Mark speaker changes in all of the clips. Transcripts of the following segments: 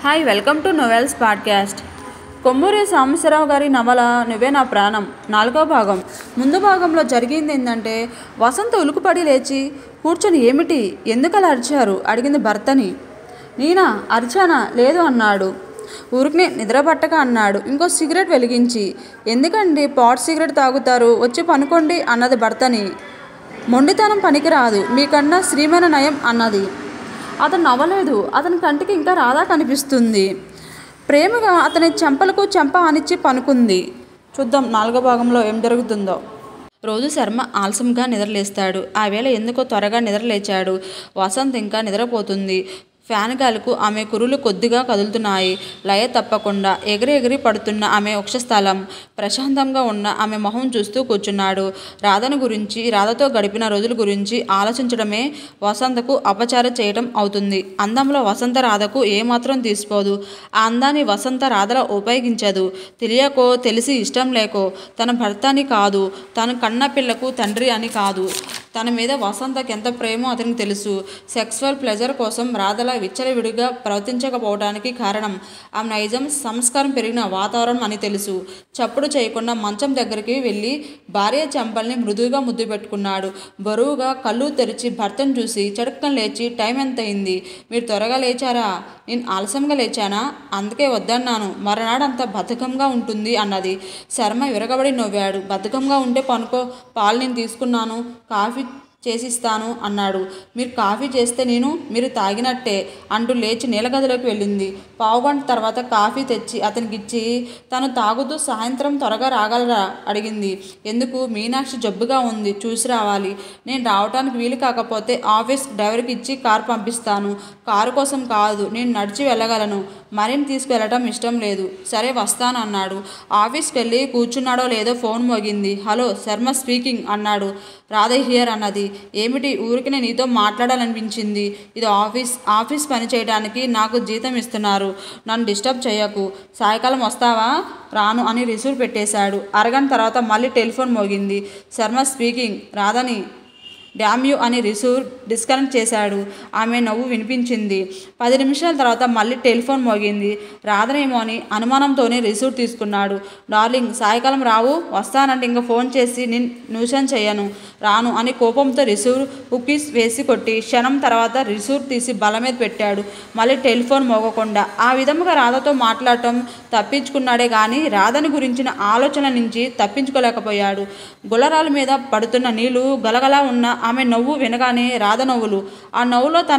Speaker 1: Hi welcome to novels podcast. Kommuri Sambasivarao గారి నవల నువ్వే నా ప్రాణం 4వ భాగం. ముందు భాగంలో జరిగింది ఏంటంటే, వసంత ఉలుకుపడి లేచి కూర్చొని ఏమిటి, ఎందుకలా అరిచారు అడిగింది భర్తని. నేనా అరిచానా? లేదు అన్నాడు. ఊరికినే నిద్రపట్టక అన్నాడు ఇంకో సిగరెట్ వెలిగించి. ఎందుకండి పాట్ సిగరెట్ తాగుతారు, వచ్చి పనుకోండి అన్నది భర్తని. మొండితనం పనికిరాదు, మీకన్నా శ్రీమైన నయం అన్నది. అతను నవ్వలేదు. అతని కంటికి ఇంకా రాధా కనిపిస్తుంది. ప్రేమగా అతని చెంపలకు చెంప ఆనిచ్చి పనుకుంది. చూద్దాం 4వ భాగంలో ఏం జరుగుతుందో. రోజు శర్మ ఆలస్యంగా నిద్రలేస్తాడు. ఆ వేళ ఎందుకో త్వరగా నిద్రలేచాడు. వసంత్ ఇంకా నిద్రపోతుంది. ఫ్యాన్ గాలికు ఆమె కురులు కొద్దిగా కదులుతున్నాయి. లయ తప్పకుండా ఎగిరి పడుతున్న ఆమె వక్షస్థలం, ప్రశాంతంగా ఉన్న ఆమె మొహం చూస్తూ కూర్చున్నాడు. రాధను గురించి, రాధతో గడిపిన రోజుల గురించి ఆలోచించడమే వసంతకు అపచారం చేయటం అవుతుంది. అందంలో వసంత రాధకు ఏమాత్రం తీసిపోదు. ఆ అందాన్ని వసంత రాధలో ఉపయోగించదు. తెలియకో తెలిసి ఇష్టం లేకో. తన భర్త అని కాదు, తను కన్న పిల్లకు తండ్రి అని కాదు. తన మీద వసంతకి ఎంత ప్రేమో అతనికి తెలుసు. సెక్సువల్ ప్లెజర్ కోసం రాధల విచ్చలవిడిగా ప్రవర్తించకపోవడానికి కారణం ఆమె నైజం, సంస్కారం పెరిగిన వాతావరణం అని తెలుసు. చప్పుడు చేయకుండా మంచం దగ్గరికి వెళ్ళి భార్య చెంపల్ని మృదువుగా ముద్దు పెట్టుకున్నాడు. బరువుగా కళ్ళు తెరిచి భర్తను చూసి చటుక్కన లేచి, టైం ఎంత అయింది? మీరు త్వరగా లేచారా? నేను ఆలస్యంగా లేచానా? అందుకే వద్దన్నాను. మరనాడు అంత బద్ధకంగా ఉంటుంది అన్నది. శర్మ విరగబడి నవ్వాడు. బద్ధకంగా ఉంటే పనుకో, పాలు నేను తీసుకున్నాను, కాఫీ చేసిస్తాను అన్నాడు. మీరు కాఫీ చేస్తే మీరు తాగినట్టే అంటూ లేచి నీలగదిలోకి వెళ్ళింది. పావుగంట తర్వాత కాఫీ తెచ్చి అతనికిచ్చి తను తాగుతూ సాయంత్రం త్వరగా రాగలరా అడిగింది. ఎందుకు? మీనాక్షి జబ్బుగా ఉంది, చూసి రావాలి. నేను రావటానికి వీలు కాకపోతే ఆఫీస్ డ్రైవర్కి ఇచ్చి కారు పంపిస్తాను. కారు కోసం కాదు, నేను నడిచి వెళ్ళగలను. మరిని తీసుకువెళ్ళటం ఇష్టం లేదు. సరే వస్తాను అన్నాడు. ఆఫీస్కి వెళ్ళి కూర్చున్నాడో లేదో ఫోన్ మోగింది. హలో, శర్మ స్పీకింగ్ అన్నాడు. రాధ హియర్ అన్నది. ఏమిటి? ఊరికి నేను నీతో మాట్లాడాలనిపించింది. ఇది ఆఫీస్ పని చేయడానికి నాకు జీతం ఇస్తున్నారు. నన్ను డిస్టర్బ్ చేయకు. సాయంకాలం వస్తావా? రాను అని రిసీవ్ పెట్టేశాడు. అరగంట తర్వాత మళ్ళీ టెలిఫోన్ మోగింది. శర్మ స్పీకింగ్. రాధని డ్యామ్ యూ అని రిసీవ్ డిస్కనెక్ట్ చేశాడు. ఆమె నవ్వు వినిపించింది. 10 నిమిషాల తర్వాత మళ్ళీ టెలిఫోన్ మోగింది. రాధనేమో అని అనుమానంతోనే రిసీవ్ తీసుకున్నాడు. డార్లింగ్, సాయంకాలం రావు? వస్తానంటే ఇంకా ఫోన్ చేసి న్యూసెన్స్ చేయను. రాను అని కోపంతో రిసీవ్ హుక్కీస్ వేసి కొట్టి క్షణం తర్వాత రిసీవ్ తీసి బల మీద పెట్టాడు. మళ్ళీ టెలిఫోన్ మోగకుండా. ఆ విధముగా రాధతో మాట్లాడటం తప్పించుకున్నాడే కానీ రాధని గురించిన ఆలోచన నుంచి తప్పించుకోలేకపోయాడు. గులరాల మీద పడుతున్న నీళ్లు గలగలా ఉన్న ఆమె నవ్వు వినగానే రాధ నవ్వులు. ఆ నవ్వులో తన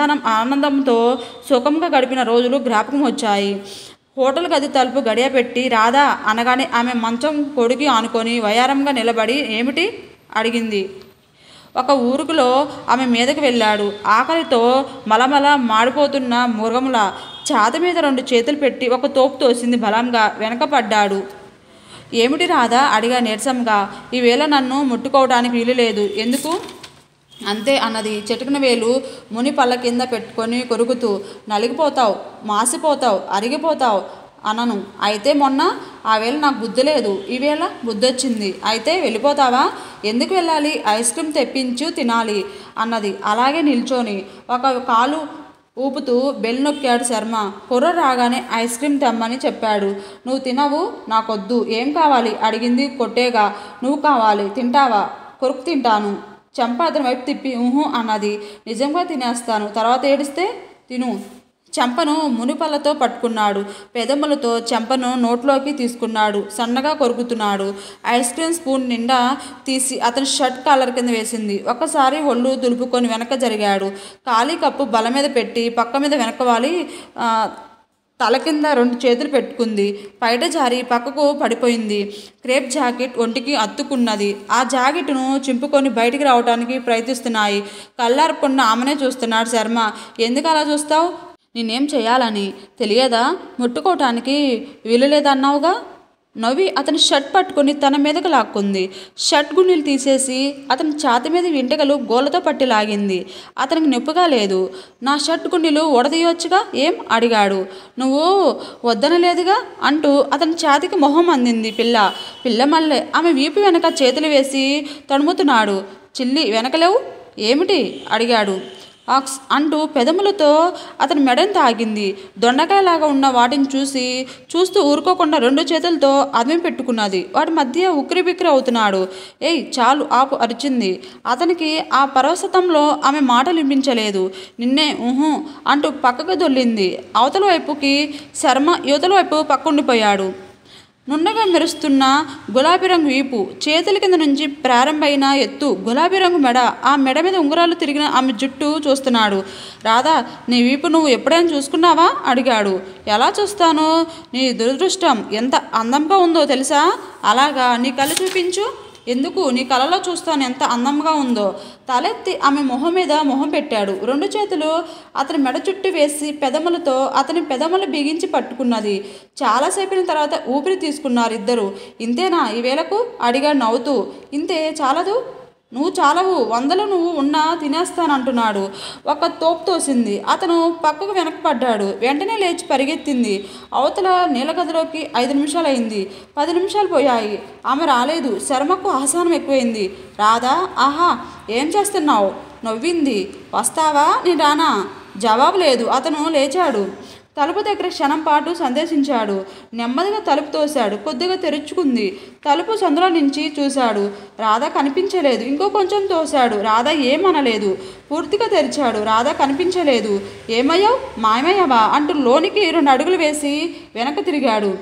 Speaker 1: ఆనందంతో సుఖంగా గడిపిన రోజులు జ్ఞాపకం వచ్చాయి. హోటల్ గది తలుపు గడియ పెట్టి రాధా అనగానే ఆమె మంచం కొడికి ఆనుకొని వయారంగా నిలబడి ఏమిటి అడిగింది. ఒక ఊరుకులో ఆమె మీదకి వెళ్ళాడు. ఆకలితో మలమల మాడిపోతున్న మృగముల ఛాతి మీద 2 చేతులు పెట్టి ఒక తోపు తోసింది. బలంగా వెనకపడ్డాడు. ఏమిటి రాధా అడిగా నీరసంగా. ఈవేళ నన్ను ముట్టుకోవడానికి వీలు లేదు. ఎందుకు? అంతే అన్నది. చెటుకున వేలు ముని పళ్ళ కింద పెట్టుకొని కొరుకుతూ. నలిగిపోతావు, మాసిపోతావు, అరిగిపోతావు అనను. అయితే మొన్న ఆ వేళ నాకు బుద్ధి లేదు, ఈవేళ బుద్ధి వచ్చింది. అయితే వెళ్ళిపోతావా? ఎందుకు వెళ్ళాలి? ఐస్ క్రీమ్ తెప్పించు తినాలి అన్నది. అలాగే నిల్చొని ఒక కాలు ఊపుతూ బెల్ నొక్కాడు శర్మ. కుర్ర రాగానే ఐస్ క్రీమ్ తెమ్మని చెప్పాడు. నువ్వు తినవు, నాకొద్దు. ఏం కావాలి అడిగింది కొట్టేగా. నువ్వు కావాలి, తింటావా? కొరుకు తింటాను. చెంప అతని వైపు తిప్పి ఊహు అన్నది. నిజంగా తినేస్తాను, తర్వాత ఏడిస్తే తిను. చెంపను మునిపళ్ళతో పట్టుకున్నాడు. పెదములతో చెంపను నోట్లోకి తీసుకున్నాడు. సన్నగా కొరుకుతున్నాడు. ఐస్ క్రీమ్ స్పూన్ నిండా తీసి అతని షర్ట్ కాలర్ కింద వేసింది. ఒక్కసారి ఒళ్ళు దులుపుకొని వెనక జరిగాడు. ఖాళీ కప్పు బల మీద పెట్టి పక్క మీద వెనకవాలి తల కింద 2 చేతులు పెట్టుకుంది. పైట జారి పక్కకు పడిపోయింది. క్రేప్ జాకెట్ ఒంటికి అత్తుకున్నది. ఆ జాకెట్ను చింపుకొని బయటికి రావడానికి ప్రయత్నిస్తున్నాయి. కళ్ళార్పకుండా ఆమెనే చూస్తున్నాడు శర్మ. ఎందుకు అలా చూస్తావు? నేనేం చేయాలని తెలియదా? ముట్టుకోవటానికి వీలు లేదన్నావుగా. నవ్వి అతని షర్ట్ పట్టుకుని తన మీదకు లాక్కుంది. షర్ట్ గుండీలు తీసేసి అతని ఛాతి మీద వెంట్రుకలు గోళ్ళతో పట్టి లాగింది. అతనికి నొప్పిగా లేదు. నా షర్ట్ గుండీలు ఊడదీయొచ్చుగా ఏం అడిగాడు. నువ్వు వద్దనలేదుగా అంటూ అతని ఛాతికి మొహం అందింది పిల్ల మల్లె. ఆమె వీపు వెనక చేతులు వేసి తడుముతున్నాడు. చిల్లి వెనకలేవు ఏమిటి అడిగాడు. ఆక్స్ అంటూ పెదములతో అతని మెడని తాగింది. దొండకాయలాగా ఉన్న వాటిని చూస్తూ ఊరుకోకుండా రెండు చేతులతో అదిమి పెట్టుకున్నది. వాటి మధ్య ఉక్కిరిబిక్కిరి అవుతున్నాడు. ఏయ్ చాలు ఆపు అరిచింది. అతనికి ఆ పరవశతంలో ఆమె మాటలు వినిపించలేదు. నిన్నే ఊహు అంటూ పక్కకు దొల్లింది. అవతల వైపుకి శర్మ యువతల వైపు పక్కుండిపోయాడు. నున్నగా మెరుస్తున్న గులాబీ రంగు వీపు, చేతుల కింద నుంచి ప్రారంభమైన ఎత్తు, గులాబీ రంగు మెడ, ఆ మెడ మీద ఉంగరాలు తిరిగిన ఆమె జుట్టు చూస్తున్నాడు. రాధా, నీ వీపు నువ్వు ఎప్పుడైనా చూసుకున్నావా అడిగాడు. ఎలా చూస్తాను? నీ దురదృష్టం ఎంత అందంగా ఉందో తెలుసా? అలాగా, నీ కళ్ళు చూపించు. ఎందుకు? నీ కళ్ళలో చూస్తాను ఎంత అందంగా ఉందో. తలెత్తి ఆమె మొహం మీద మొహం పెట్టాడు. రెండు చేతులు అతని మెడ చుట్టూ వేసి పెదములతో అతని పెదములు బిగించి పట్టుకున్నది. చాలాసేపిన తర్వాత ఊపిరి తీసుకున్నారు ఇద్దరు. ఇంతేనా ఈ వేళకు అడిగాడు నవ్వుతూ. ఇంతే చాలదు, నువ్వు చాలవు, వందలు నువ్వు ఉన్నా తినేస్తానంటున్నాడు. ఒక తోపు తోసింది. అతను పక్కకు వెనకపడ్డాడు. వెంటనే లేచి పరిగెత్తింది. అవతల నీలగదిలోకి 5 నిమిషాలైంది. 10 నిమిషాలు పోయాయి. ఆమె రాలేదు. శర్మకు ఆహ్వానం ఎక్కువైంది. రాధా, ఆహా, ఏం చేస్తున్నావు? నవ్వింది. వస్తావా? నేను రానా? జవాబు లేదు. అతను లేచాడు. తలుపు దగ్గర క్షణం పాటు సందేశించాడు. నెమ్మదిగా తలుపు తోశాడు. కొద్దిగా తెరుచుకుంది. తలుపు సందులో నుంచి చూశాడు. రాధ కనిపించలేదు. ఇంకో కొంచెం తోశాడు. రాధ ఏమనలేదు. పూర్తిగా తెరిచాడు. రాధ కనిపించలేదు. ఏమయ్యావు? మాయమయ్యావా అంటూ లోనికి 2 అడుగులు వేసి వెనక తిరిగాడు.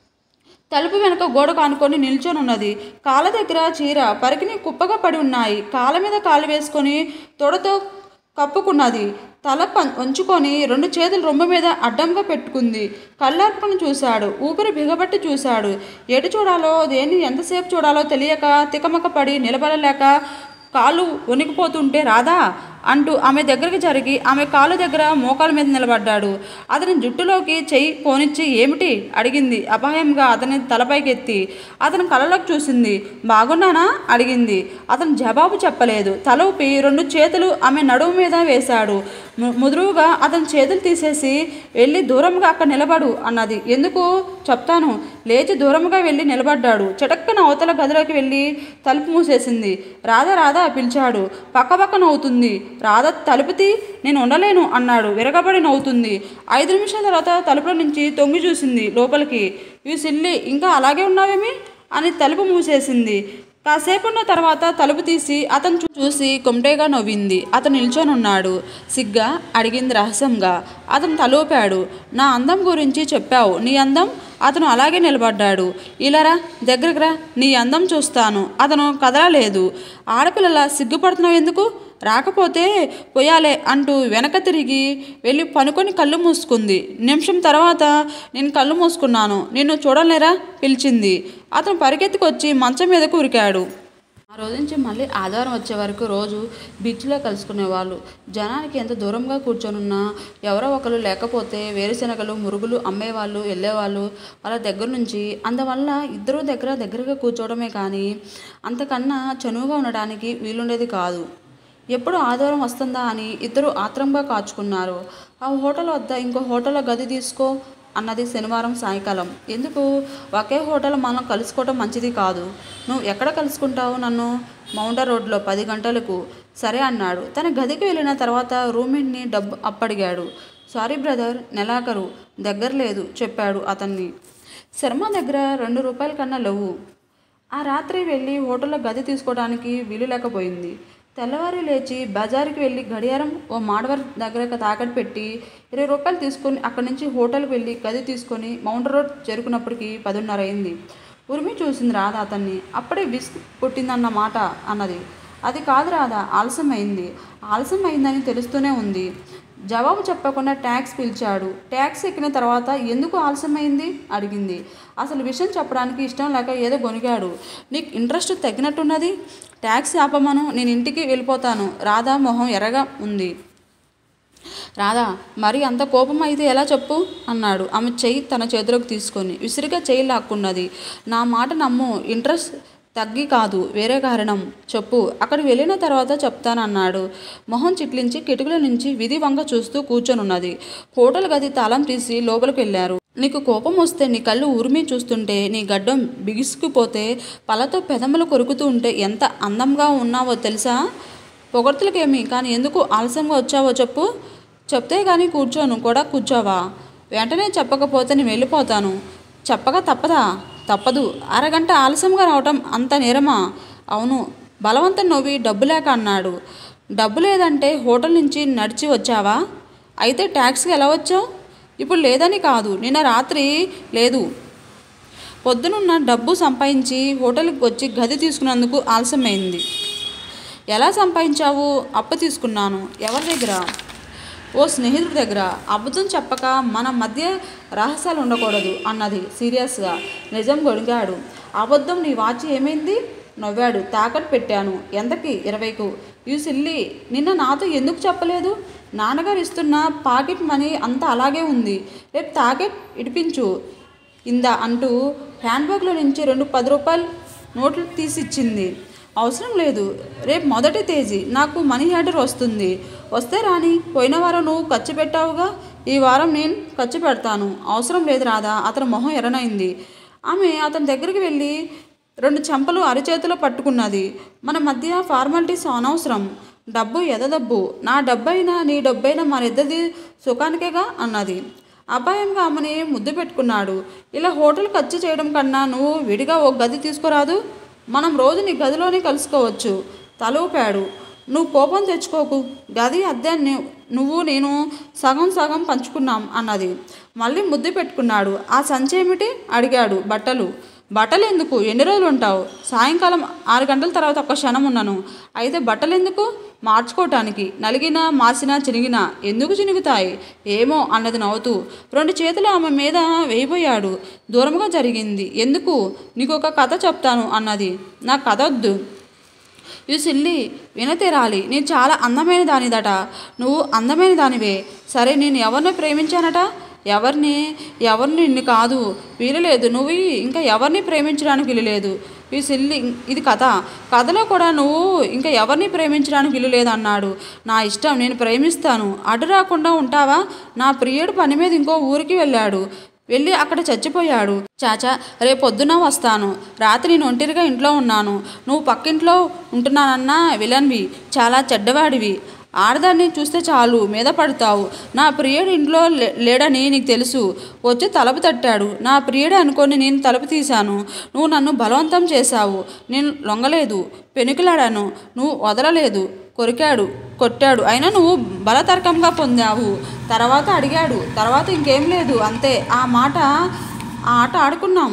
Speaker 1: తలుపు వెనక గోడ కానుకొని నిల్చొనున్నది. కాళ్ళ దగ్గర చీర పరికిని కుప్పగా పడి ఉన్నాయి. కాళ్ళ మీద కాళ్ళు వేసుకొని తొడతో కప్పుకున్నది. తల వంచుకొని 2 చేతులు రొమ్ము మీద అడ్డంగా పెట్టుకుంది. కళ్ళార్పును చూశాడు. ఊపిరి బిగబట్టి చూశాడు. ఎటు చూడాలో, దేన్ని ఎంతసేపు చూడాలో తెలియక తికమక పడి నిలబడలేక కాళ్ళు వణికిపోతుంటే రాధా అంటూ ఆమె దగ్గరికి జరిగి ఆమె కాళ్ళు దగ్గర మోకాల మీద నిలబడ్డాడు. అతని జుట్టులోకి చెయ్యి పోనిచ్చి ఏమిటి అడిగింది అపాయంగా అతని తలపైకెత్తి. అతని కళ్ళలోకి చూసింది. బాగున్నానా అడిగింది. అతను జవాబు చెప్పలేదు. తల ఊపి 2 చేతులు ఆమె నడుము మీద వేశాడు. ముదురుగా అతని చేతులు తీసేసి వెళ్ళి దూరంగా అక్కడ నిలబడు అన్నది. ఎందుకు? చెప్తాను. లేచి దూరంగా వెళ్ళి నిలబడ్డాడు. చటక్కన అవతల గదిలోకి వెళ్ళి తలుపు మూసేసింది. రాధా రాధా పిలిచాడు. పక్కపక్క నవ్వుతుంది. రాధ తలుపుతి, నేను ఉండలేను అన్నాడు. విరగబడి నవ్వుతుంది. 5 నిమిషాల తర్వాత తలుపుల నుంచి తొంగి చూసింది లోపలికి. ఇవి సిల్లి, ఇంకా అలాగే ఉన్నావేమి అని తలుపు మూసేసింది. కాసేపున్న తర్వాత తలుపు తీసి అతను చూసి కొంటేగా నవ్వింది. అతను నిల్చొనున్నాడు. సిగ్గా అడిగింది రహస్యంగా. అతను తలూపాడు. నా అందం గురించి చెప్పావు. నీ అందం? అతను అలాగే నిలబడ్డాడు. ఇలారా, దగ్గరకు రా, నీ అందం చూస్తాను. అతను కదలలేదు. ఆడపిల్లలా సిగ్గుపడుతున్నావు ఎందుకు? రాకపోతే పోయాలే అంటూ వెనక తిరిగి వెళ్ళి పనుకొని కళ్ళు మూసుకుంది. నిమిషం తర్వాత నేను కళ్ళు మూసుకున్నాను, నిన్ను చూడలేరా పిలిచింది. అతను పరిగెత్తుకొచ్చి మంచం మీదకు ఉరికాడు. ఆ రోజు నుంచి మళ్ళీ ఆదివారం వచ్చే వరకు రోజు బీచ్లో కలుసుకునేవాళ్ళు. జనానికి ఎంత దూరంగా కూర్చొనున్నా ఎవరో ఒకరు లేకపోతే వేరుశనగలు మురుగులు అమ్మేవాళ్ళు వెళ్ళేవాళ్ళు వాళ్ళ దగ్గర నుంచి. అందువల్ల ఇద్దరు దగ్గరగా కూర్చోవడమే కానీ అంతకన్నా చనువుగా ఉండడానికి వీలుండేది కాదు. ఎప్పుడు ఆదివారం వస్తుందా అని ఇద్దరు ఆత్రంగా కాచుకున్నారు. ఆ హోటల్ వద్ద ఇంకో హోటల్లో గది తీసుకో అన్నది శనివారం సాయంకాలం. ఎందుకు? ఒకే హోటల్ మనం కలుసుకోవటం మంచిది కాదు. నువ్వు ఎక్కడ కలుసుకుంటావు నన్ను? మౌంటర్ రోడ్లో 10 గంటలకు. సరే అన్నాడు. తన గదికి వెళ్ళిన తర్వాత రూమ్మేట్ని డబ్బు అప్పడిగాడు. సారీ బ్రదర్, నెలాఖరు దగ్గర లేదు చెప్పాడు అతన్ని. శర్మ దగ్గర 2 రూపాయల కన్నా లేవు. ఆ రాత్రి వెళ్ళి హోటల్లో గది తీసుకోవడానికి వీలు లేకపోయింది. తెల్లవారి లేచి బజారుకి వెళ్ళి గడియారం ఓ మాడవర్ దగ్గర తాకట్టు పెట్టి 20 రూపాయలు తీసుకొని అక్కడి నుంచి హోటల్కి వెళ్ళి గది తీసుకొని మౌంట్ రోడ్ చేరుకున్నప్పటికీ 10:30 అయింది. ఉరిమి చూసింది రాధ అతన్ని. అప్పుడే విసుగు పుట్టిందన్న మాట అన్నది. అది కాదు రాధా, ఆలస్యం అయిందని తెలుస్తూనే ఉంది. జవాబు చెప్పకుండా ట్యాక్సీ పిలిచాడు. ట్యాక్సీ ఎక్కిన తర్వాత ఎందుకు ఆలస్యమైంది అడిగింది. అసలు విషయం చెప్పడానికి ఇష్టం లేక ఏదో గొనిగాడు. నీకు ఇంట్రెస్ట్ తగ్గినట్టున్నది. ట్యాక్సీ ఆపమను, నేను ఇంటికి వెళ్ళిపోతాను. రాధా మొహం ఎర్రగా ఉంది. రాధా, మరి అంత కోపం అయితే ఎలా చెప్పు అన్నాడు ఆమె చెయ్యి తన చేతిలోకి తీసుకొని. విసిరిగా చెయ్యి లాక్కున్నది. నా మాట నమ్ము, ఇంట్రెస్ట్ తగ్గి కాదు, వేరే కారణం. చెప్పు. అక్కడికి వెళ్ళిన తర్వాత చెప్తానన్నాడు. మొహం చిట్లించి కిటికీల నుంచి విధి వంక చూస్తూ కూర్చొనున్నది. హోటల్ గది తాళం తీసి లోపలికి వెళ్ళారు. నీకు కోపం వస్తే నీ కళ్ళు ఉరిమి చూస్తుంటే, నీ గడ్డం బిగుసుకుపోతే, పళ్ళతో పెదములు కొరుకుతూ ఉంటే ఎంత అందంగా ఉన్నావో తెలుసా? పొగడ్తలకేమి, కానీ ఎందుకు ఆలస్యంగా వచ్చావో చెప్పు. చెప్తే కానీ కూర్చోను కూడా కూర్చోవా? వెంటనే చెప్పకపోతే నేను వెళ్ళిపోతాను. చెప్పక తప్పదా? తప్పదు. అరగంట ఆలస్యంగా రావటం అంత నేరమా? అవును. బలవంతం నవ్వి డబ్బు లేక అన్నాడు. డబ్బు లేదంటే హోటల్ నుంచి నడిచి వచ్చావా? అయితే ట్యాక్సీకి ఎలా వచ్చావు? ఇప్పుడు లేదని కాదు, నిన్న రాత్రి లేదు. పొద్దునున్న డబ్బు సంపాదించి హోటల్కి వచ్చి గది తీసుకున్నందుకు ఆలస్యమైంది. ఎలా సంపాదించావు? అప్పు తీసుకున్నాను. ఎవరి దగ్గర? ఓ స్నేహితుడి దగ్గర. అబద్ధం చెప్పక మన మధ్య రహస్యాలు ఉండకూడదు అన్నది సీరియస్గా. నిజం గొడిగాడు. అబద్ధం. నీ వాచ్ ఏమైంది? నవ్వాడు. తాకట్టు పెట్టాను. ఎంతకి? 20కు. యూ సిల్లీ, నిన్న నాతో ఎందుకు చెప్పలేదు? నాన్నగారు ఇస్తున్న పాకెట్ మనీ అంతా అలాగే ఉంది. రేపు తాకెట్ ఇడిపించు ఇందా అంటూ హ్యాండ్బ్యాగ్లో నుంచి 2 10 రూపాయల నోట్లు తీసి ఇచ్చింది. అవసరం లేదు, రేపు మొదటి తేదీ నాకు మనీ ఆర్డర్ వస్తుంది. వస్తే రాని. పోయిన వారం నువ్వు ఖర్చు పెట్టావుగా, ఈ వారం నేను ఖర్చు పెడతాను. అవసరం లేదు రాదా. అతని మొహం ఎర్రనైంది. ఆమె అతని దగ్గరికి వెళ్ళి 2 చెంపలు అరిచేతిలో పట్టుకున్నది. మన మధ్య ఫార్మాలిటీస్ అనవసరం. డబ్బు ఎదడబ్బు. నా డబ్బైనా నీ డబ్బైనా మనిద్దరిది సుఖానికేగా అన్నది. అపాయంగా ఆమెని ముద్దు పెట్టుకున్నాడు. ఇలా హోటల్ ఖర్చు చేయడం కన్నా నువ్వు విడిగా ఓ గది తీసుకురాదు. మనం రోజు నీ గదిలోనే కలుసుకోవచ్చు. తల ఊపాడు. నువ్వు కోపం తెచ్చుకోకు. గది అద్దె నువ్వు నేను సగం సగం పంచుకున్నాం అన్నది. మళ్ళీ ముద్దు పెట్టుకున్నాడు. ఆ సంచి ఏమిటి? అడిగాడు. బట్టలు ఎందుకు? ఎన్ని రోజులు ఉంటావు? సాయంకాలం 6 గంటల తర్వాత ఒక్క క్షణం ఉన్నాను. అయితే బట్టలు ఎందుకు? మార్చుకోవటానికి. నలిగినా మాసినా చినిగినా. ఎందుకు చినుగుతాయి? ఏమో అన్నది నవ్వుతూ. 2 చేతులు ఆమె మీద వేయబోయాడు. దూరంగా జరిగింది. ఎందుకు? నీకు ఒక కథ చెప్తాను అన్నది. నా కథ వద్దు. యూ సిల్లీ, వినతీరాలి. నేను చాలా అందమైన దానిదట. నువ్వు అందమైన దానివే. సరే, నేను ఎవరిని ప్రేమించానట? ఎవరిని నిన్ను కాదు. వీలులేదు. నువ్వు ఇంకా ఎవరిని ప్రేమించడానికి వీలులేదు. ఈ సిల్లి, ఇది కథలో కూడా నువ్వు ఇంకా ఎవరిని ప్రేమించడానికి వీలులేదు అన్నాడు. నా ఇష్టం, నేను ప్రేమిస్తాను. అడ్డు రాకుండా ఉంటావా? నా ప్రియుడు పని మీద ఇంకో ఊరికి వెళ్ళి అక్కడ చచ్చిపోయాడు. చాచా, రేపొద్దున వస్తాను. రాత్రి నేను ఒంటరిగా ఇంట్లో ఉన్నాను. నువ్వు పక్కింట్లో ఉంటున్నానన్నా విలన్వి. చాలా చెడ్డవాడివి. ఆడదాన్ని చూస్తే చాలు మీద పడతావు. నా ప్రియుడు ఇంట్లో లేడని నీకు తెలుసు. వచ్చి తలుపు తట్టాడు. నా ప్రియుడే అనుకొని నేను తలుపు తీశాను. నువ్వు నన్ను బలవంతం చేశావు. నేను లొంగలేదు. పెనుకులాడాను. నువ్వు వదలలేదు. కొట్టాడు. అయినా నువ్వు బలతర్కంగా పొందావు. తర్వాత అడిగాడు. తర్వాత ఇంకేం లేదు. అంతే. ఆ ఆట ఆడుకున్నాం.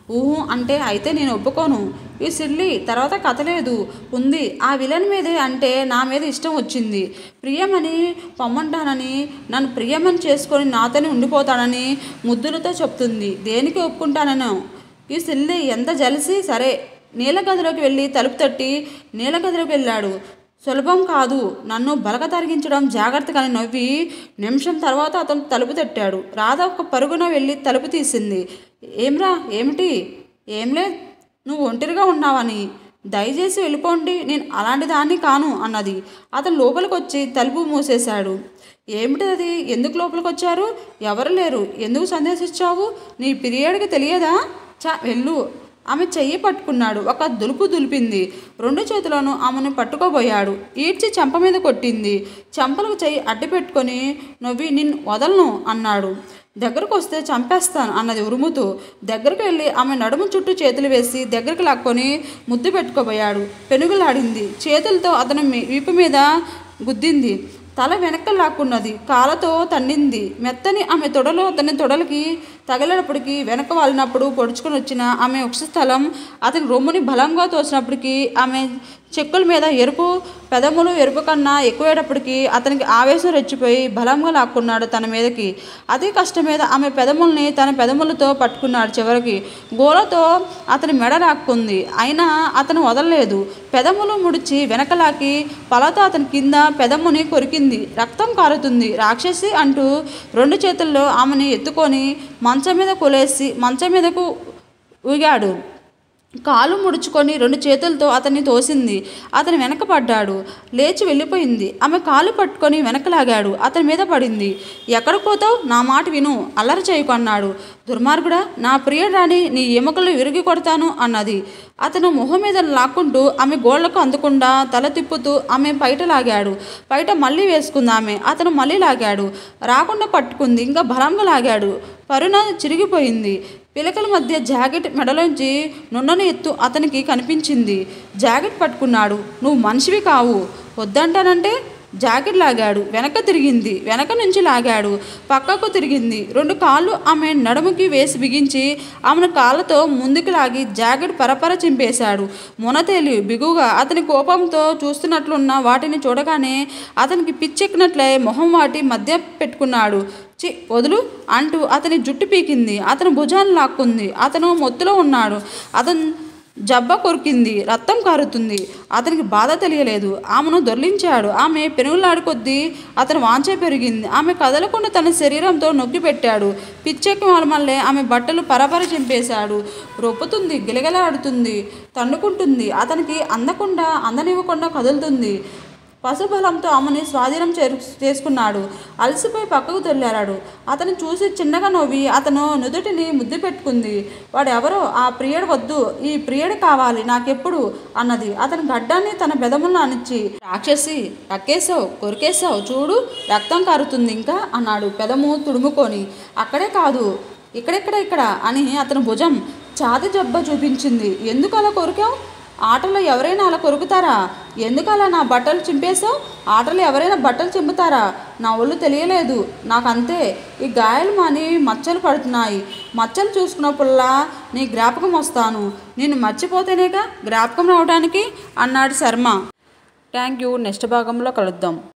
Speaker 1: అంటే అయితే నేను ఒప్పుకోను. ఈ సిల్లి, తర్వాత కథ లేదు, ఉంది. ఆ విలన్ మీదే అంటే నా మీద ఇష్టం వచ్చింది. ప్రియమని పొమ్మంటానని, నన్ను ప్రియమని చేసుకొని నాతోనే ఉండిపోతానని ముద్దులతో చెప్తుంది. దేనికి ఒప్పుకుంటానను? ఈ సిల్లి ఎంత జలసి. సరే, నీలగదిలోకి వెళ్ళి తలుపు తట్టి నీలగదిలోకి వెళ్ళాడు. సులభం కాదు నన్ను బలక తరిగించడం. జాగ్రత్తగానే నవ్వి నిమిషం తర్వాత అతను తలుపు తట్టాడు. రాధ ఒక పరుగున వెళ్ళి తలుపు తీసింది. ఏమ్రా? ఏమిటి? ఏంలే, నువ్వు ఒంటరిగా ఉన్నావని. దయచేసి వెళ్ళిపోండి. నేను అలాంటి దాన్ని కాను అన్నది. అతను లోపలికి వచ్చి తలుపు మూసేశాడు. ఏమిటిది? ఎందుకు లోపలికి వచ్చారు? ఎవరు లేరు. ఎందుకు సందేశించావు? నీ పిరియడ్కి తెలియదా? వెళ్ళు. ఆమె చెయ్యి పట్టుకున్నాడు. ఒక దులిపింది. 2 చేతులను ఆమెను పట్టుకోబోయాడు. ఈడ్చి చెంప మీద కొట్టింది. చెంపలకు చెయ్యి అడ్డు పెట్టుకొని నవ్వి నిన్ను వదలను అన్నాడు. దగ్గరకు వస్తే చంపేస్తాను అన్నది ఉరుముతూ. దగ్గరకు వెళ్ళి ఆమె నడుము చుట్టూ చేతులు వేసి దగ్గరికి లాక్కొని ముద్దు పెట్టుకోబోయాడు. పెనుగులాడింది. చేతులతో అతను వీపు మీద గుద్దింది. తల వెనక్కి లాక్కున్నది. కాళ్ళతో తన్నింది. మెత్తని ఆమె తొడలో అతని తొడలకి తగిలినప్పటికీ వెనక వాలినప్పుడు పొడుచుకొని వచ్చిన ఆమె వక్షస్థలం అతని రొమ్ముని బలంగా తోసినప్పటికీ ఆమె చెక్కుల మీద ఎరుపు పెదములు ఎరుపు కన్నా ఎక్కువేటప్పటికీ అతనికి ఆవేశం రెచ్చిపోయి బలంగా లాక్కున్నాడు తన మీదకి. అతి కష్టం మీద ఆమె పెదముల్ని తన పెదములతో పట్టుకున్నాడు. చివరికి గోలతో అతని మెడ లాక్కుంది. అయినా అతను వదలలేదు. పెదములు ముడిచి వెనకలాకి పలతో అతని కింద పెదముని కొరికింది. రక్తం కారుతుంది. రాక్షసి అంటూ 2 చేతుల్లో ఆమెని ఎత్తుకొని మంచం మీద కొలేసి మంచం మీదకు ఊగాడు. కాలు ముడుచుకొని 2 చేతులతో అతన్ని తోసింది. అతను వెనక పడ్డాడు. లేచి వెళ్ళిపోయింది. ఆమె కాలు పట్టుకొని వెనకలాగాడు. అతని మీద పడింది. ఎక్కడికి పోతావు? నా మాట విను. అల్లరి చేయకు అన్నాడు. దుర్మార్గుడా, నా ప్రియుడు రాని నీ ఎముకలు విరిగి కొడతాను అన్నది. అతను మొహం మీద లాక్కుంటూ ఆమె గోళ్లకు అందకుండా తల తిప్పుతూ ఆమె పైట లాగాడు. పైట మళ్ళీ వేసుకుంది ఆమె. అతను మళ్ళీ లాగాడు. రాకుండా పట్టుకుంది. ఇంకా బలంగా లాగాడు. పరున చిరిగిపోయింది. పిలకల మధ్య జాకెట్ మెడలోంచి నున్నని ఎత్తు అతనికి కనిపించింది. జాకెట్ పట్టుకున్నాడు. నువ్వు మనిషివి కావు, వద్దంటానంటే. జాకెట్ లాగాడు. వెనక తిరిగింది. వెనక నుంచి లాగాడు. పక్కకు తిరిగింది. 2 కాళ్ళు ఆమె నడుముకి వేసి బిగించి ఆమెను కాళ్ళతో ముందుకు లాగి జాకెట్ పరపర చింపేశాడు. మొనతేలి బిగుగా అతని కోపంతో చూస్తున్నట్లున్న వాటిని చూడగానే అతనికి పిచ్చెక్కినట్లే మొహం వాటి మధ్య పెట్టుకున్నాడు. చి వదులు అంటూ అతని జుట్టు పీకింది. అతను భుజాన్ని లాక్కుంది. అతను మొత్తులో ఉన్నాడు. అతను జబ్బ కొరికింది. రక్తం కారుతుంది. అతనికి బాధ తెలియలేదు. ఆమెను దొర్లించాడు. ఆమె పెనుగులాడు కొద్దీ అతను వాంఛ పెరిగింది. ఆమె కదలకుండా తన శరీరంతో నొక్కి పెట్టాడు. పిచ్చెక్కి మళ్ళీ ఆమె బట్టలు పరపర చింపేశాడు. రొప్పుతుంది, గిలగిలాడుతుంది, తన్నుకుంటుంది. అతనికి అందనివ్వకుండా కదులుతుంది. పశుబలంతో ఆమెని స్వాధీనం చేసుకున్నాడు. అలసిపోయి పక్కకు తొల్లాడు. అతను చూసి చిన్నగా నవ్వి అతను నుదుటిని ముద్దు పెట్టుకుంది. వాడెవరో ఆ ప్రియుడు వద్దు, ఈ ప్రియుడు కావాలి నాకెప్పుడు అన్నది అతని గడ్డాన్ని తన బెదములను అణిచి. రాక్షసి, రక్కేశావు, కొరికేశావు, చూడు రక్తం కారుతుంది ఇంకా అన్నాడు పెదము తుడుముకొని. అక్కడే కాదు, ఇక్కడ అని అతని భుజం ఛాతి జబ్బ చూపించింది. ఎందుకు అలా కొరికావు? ఆటలో ఎవరైనా అలా కొరుకుతారా? ఎందుకు అలా నా బట్టలు చింపేశావు? ఆటలో ఎవరైనా బట్టలు చింపుతారా? నా ఒళ్ళు తెలియలేదు నాకంతే. ఈ గాయాలు మాని మచ్చలు పడుతున్నాయి. మచ్చలు చూసుకున్నప్పుడల్లా నీ జ్ఞాపకం వస్తాను. నేను మర్చిపోతేనేగా జ్ఞాపకం రావడానికి అన్నాడు శర్మ. Thank you. నెక్స్ట్ భాగంలో కలుద్దాం.